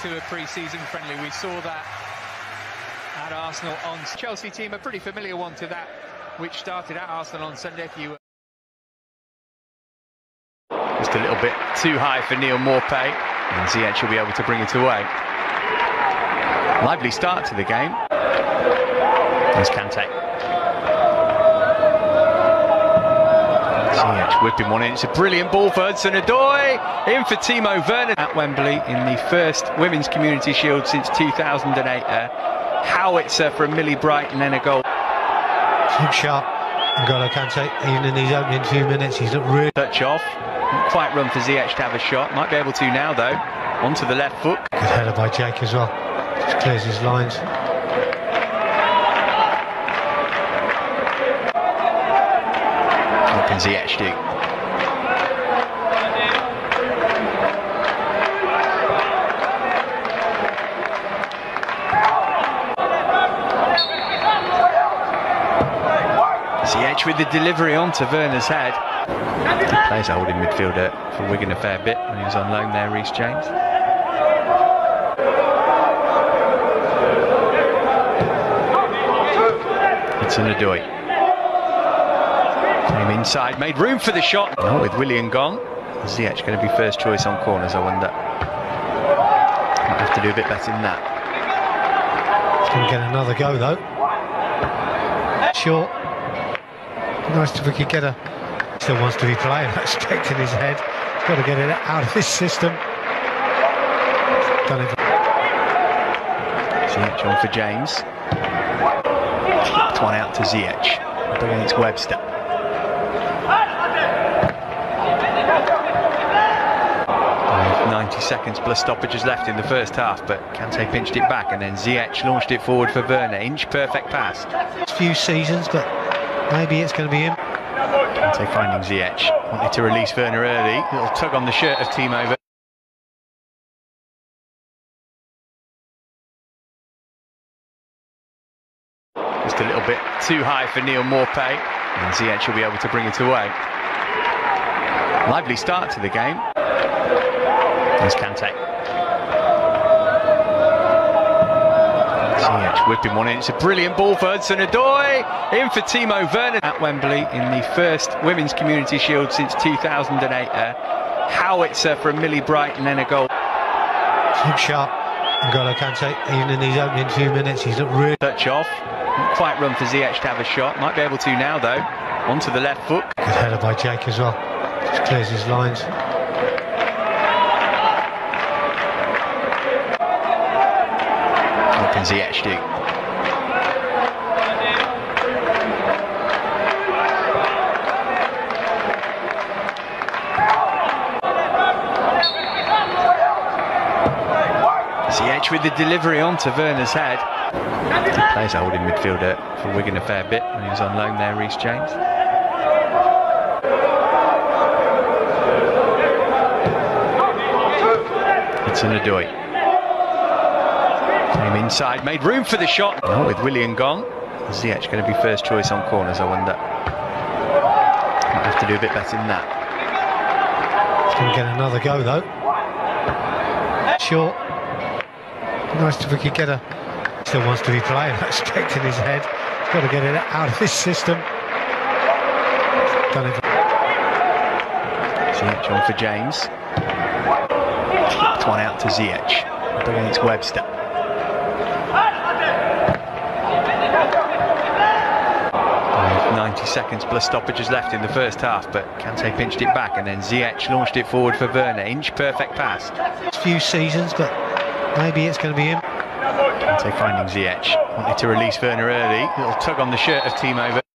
to a pre-season friendly. We saw that at Arsenal on Chelsea team, a pretty familiar one to that, which started at Arsenal on Sunday. If you just a little bit too high for Neal Maupay, and Ziyech will be able to bring it away. Lively start to the game. There's Kante. Ziyech whipping one in. It's a brilliant ball for Hudson-Odoi. In for Timo Werner at Wembley in the first Women's Community Shield since 2008. Howitzer from Millie Brighton and a goal. Look sharp, N'Golo Kante, even in these opening 2 minutes, he's looked really... Touch off. Didn't quite run for Ziyech to have a shot. Might be able to now, though. Onto the left foot. Good header by Jake as well. Just clears his lines. What can Ziyech do? Ziyech with the delivery onto Werner's head. He plays a holding midfielder for Wigan a fair bit when he was on loan there, Reece James. Hudson-Odoi came inside, made room for the shot. Oh, with Willian gone, Ziyech going to be first choice on corners, I wonder. Might have to do a bit better than that. He's going to get another go though. Short. Nice if we could get a... Still wants to be playing, expecting his head. Got to get it out of this system. Done it. Ziyech on for James. Kicked one out to Ziyech. Up against Webster. 90 seconds plus stoppages left in the first half, but Kante pinched it back and then Ziyech launched it forward for Werner. Inch perfect pass. Few seasons, but maybe it's going to be him. Kante finding Ziyech. Wanted to release Werner early. Little tug on the shirt of Timo Werner. Just a little bit too high for Neal Maupay, and Ziyech will be able to bring it away. Lively start to the game. There's Kante. Ziyech whipping one in. It's a brilliant ball for Hudson-Odoi. In for Timo Werner at Wembley in the first Women's Community Shield since 2008. Howitzer from Millie Brighton and a goal. Look sharp, N'Golo Kante, even in these opening 2 minutes, he's looked really... Touch off. Didn't quite run for Ziyech to have a shot. Might be able to now, though. Onto the left foot. Good header by Jake as well. Just clears his lines. What can Ziyech do? Ziyech with the delivery onto Werner's head. He plays a holding midfielder for Wigan a fair bit when he was on loan there, Reece James. Hudson-Odoi came inside, made room for the shot. Oh, with Willian gone, Ziyech going to be first choice on corners, I wonder. Might have to do a bit better than that. He's going to get another go though. Short. Nice if we could get a... Still wants to be playing, expecting his head. Got to get it out of this system. Done it. Ziyech on for James. Kicked one out to Ziyech. Up against Webster. 90 seconds plus stoppages left in the first half, but Kante pinched it back and then Ziyech launched it forward for Werner. Inch perfect pass. Few seasons, but maybe it's going to be him. Kante finding Ziyech. Wanted to release Werner early. Little tug on the shirt of Timo Werner.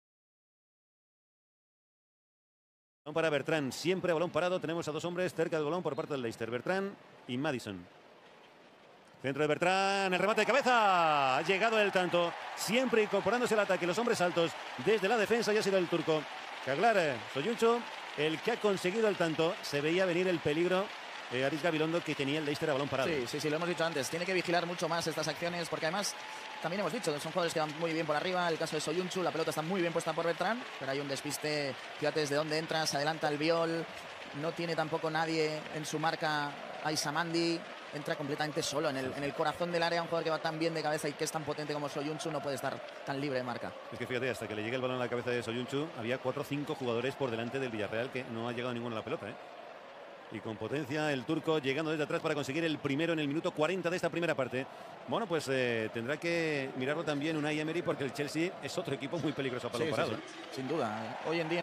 Para Bertrand, siempre a balón parado. Tenemos a dos hombres cerca del balón por parte del Leicester, Bertrand y Maddison. Centro de Bertrand, el remate de cabeza. Ha llegado el tanto, siempre incorporándose al ataque. Los hombres altos desde la defensa, ya ha sido el turco Çağlar Soyuncu el que ha conseguido el tanto. Se veía venir el peligro Aris Gabilondo que tenía el Leicester a balón parado. Sí, lo hemos dicho antes. Tiene que vigilar mucho más estas acciones porque además también hemos dicho que son jugadores que van muy bien por arriba. El caso de Soyuncu, la pelota está muy bien puesta por Bertrand, pero hay un despiste. Fíjate desde dónde entra, se adelanta el Biol. No tiene tampoco nadie en su marca Aisamandi entra completamente solo en el corazón del área. Un jugador que va tan bien de cabeza y que es tan potente como Soyuncu no puede estar tan libre de marca. Es que fíjate, hasta que le llegue el balón a la cabeza de Soyuncu, había 4 o 5 jugadores por delante del Villarreal que no ha llegado ninguno a la pelota, ¿eh? Y con potencia el turco llegando desde atrás para conseguir el primero en el minuto 40 de esta primera parte. Bueno, pues tendrá que mirarlo también Unai Emery, porque el Chelsea es otro equipo muy peligroso para balón parado. Sí, sin duda. Hoy en día.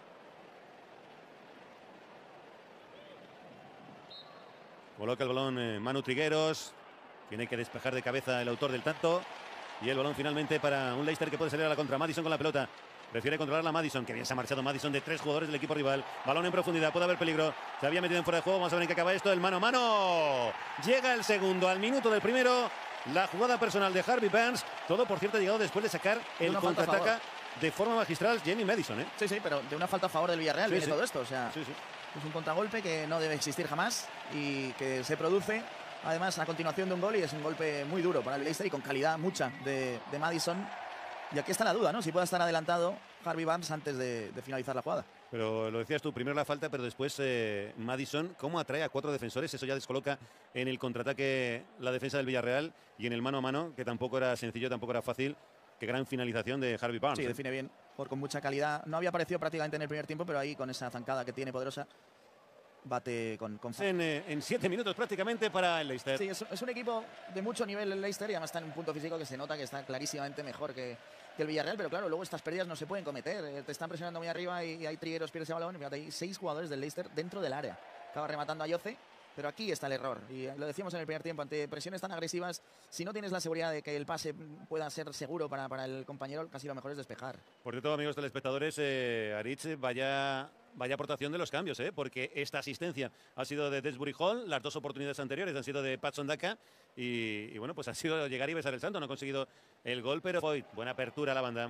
Coloca el balón Manu Trigueros. Tiene que despejar de cabeza el autor del tanto. Y el balón finalmente para un Leicester que puede salir a la contra. Madison con la pelota. Prefiere controlarla Madison, que bien se ha marchado Madison de 3 jugadores del equipo rival. Balón en profundidad, puede haber peligro. Se había metido en fuera de juego. Vamos a ver en qué acaba esto. El mano a mano. Llega el segundo al minuto del primero. La jugada personal de Harvey Barnes. Todo, por cierto, ha llegado después de sacar el contraataca de forma magistral Jamie Madison, ¿eh? Sí, pero de una falta a favor del Villarreal viene todo esto. O sea, es un contragolpe que no debe existir jamás y que se produce además a continuación de un gol, y es un golpe muy duro para el Leicester y con calidad mucha de Madison. Y aquí está la duda, ¿no? Si puede estar adelantado Harvey Barnes antes de finalizar la jugada. Pero lo decías tú, primero la falta, pero después Madison, cómo atrae a 4 defensores. Eso ya descoloca en el contraataque la defensa del Villarreal, y en el mano a mano, que tampoco era sencillo, tampoco era fácil. Qué gran finalización de Harvey Barnes. Sí, define bien, con mucha calidad. No había aparecido prácticamente en el primer tiempo, pero ahí con esa zancada que tiene poderosa, bate con en 7 minutos prácticamente para el Leicester. Sí, es un equipo de mucho nivel el Leicester, y además está en un punto físico que se nota que está clarísimamente mejor que el Villarreal, pero claro, luego estas pérdidas no se pueden cometer. Te están presionando muy arriba y hay Trigueros, pierde ese balón. Fíjate, hay 6 jugadores del Leicester dentro del área. Acaba rematando a Yoce, pero aquí está el error. Y lo decíamos en el primer tiempo, ante presiones tan agresivas, si no tienes la seguridad de que el pase pueda ser seguro para el compañero, casi lo mejor es despejar. Por cierto, amigos telespectadores, Aritz, vaya aportación de los cambios, porque esta asistencia ha sido de Desbury Hall, las 2 oportunidades anteriores han sido de Patson Daka, y bueno, pues ha sido llegar y besar el santo. No ha conseguido el gol, pero Foyt, buena apertura a la banda.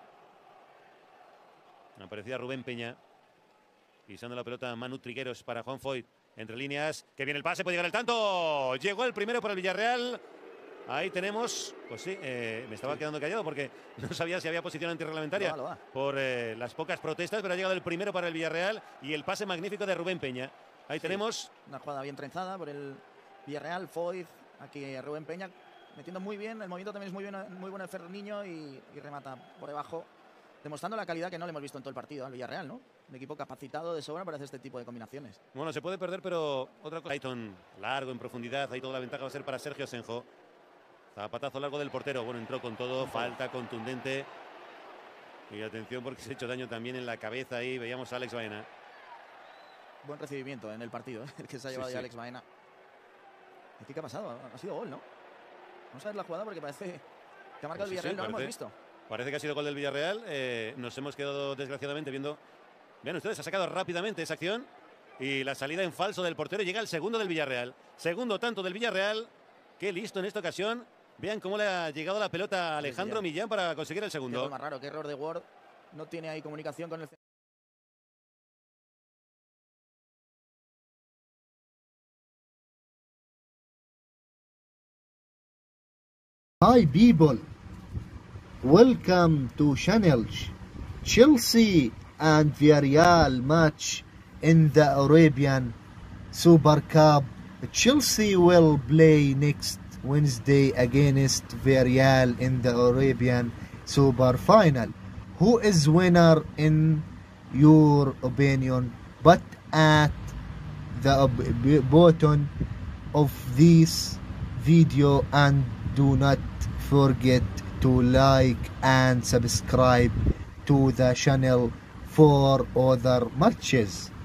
Aparecía Rubén Peña, pisando la pelota Manu Trigueros para Juan Foyt. Entre líneas, que viene el pase, puede llegar el tanto. Llegó el primero para el Villarreal. Ahí tenemos, pues sí, me estaba quedando callado porque no sabía si había posición antirreglamentaria por las pocas protestas, pero ha llegado el primero para el Villarreal y el pase magnífico de Rubén Peña. Ahí tenemos una jugada bien trenzada por el Villarreal. Foyt, aquí Rubén Peña metiendo muy bien, el movimiento también es muy bueno de Ferniño, y remata por debajo, demostrando la calidad que no le hemos visto en todo el partido al Villarreal, ¿no? Un equipo capacitado de sobra para hacer este tipo de combinaciones. Bueno, se puede perder, pero otra cosa. Ayton, largo en profundidad, ahí toda la ventaja va a ser para Sergio Senjo. Zapatazo largo del portero, bueno, entró con todo, falta contundente. Y atención porque se ha hecho daño también en la cabeza ahí, veíamos a Alex Baena. Buen recibimiento en el partido, el que se ha llevado ya Alex Baena. ¿Aquí qué ha pasado? Ha sido gol, ¿no? Vamos a ver la jugada porque parece que ha marcado el Villarreal, no lo hemos visto. Parece que ha sido gol del Villarreal. Nos hemos quedado desgraciadamente viendo. Vean ustedes, ha sacado rápidamente esa acción y la salida en falso del portero. Llega el segundo del Villarreal. Segundo tanto del Villarreal. Qué listo en esta ocasión. Vean cómo le ha llegado la pelota a Alejandro Millán para conseguir el segundo. Qué más raro, qué error de Ward. No tiene ahí comunicación con el... Hi people, welcome to channel Chelsea and Villarreal match in the Arabian Super Cup. Chelsea will play next Wednesday against Villarreal in the Arabian Super Final. Who is winner in your opinion? But at the bottom of this video, and do not forget to like and subscribe to the channel for other matches.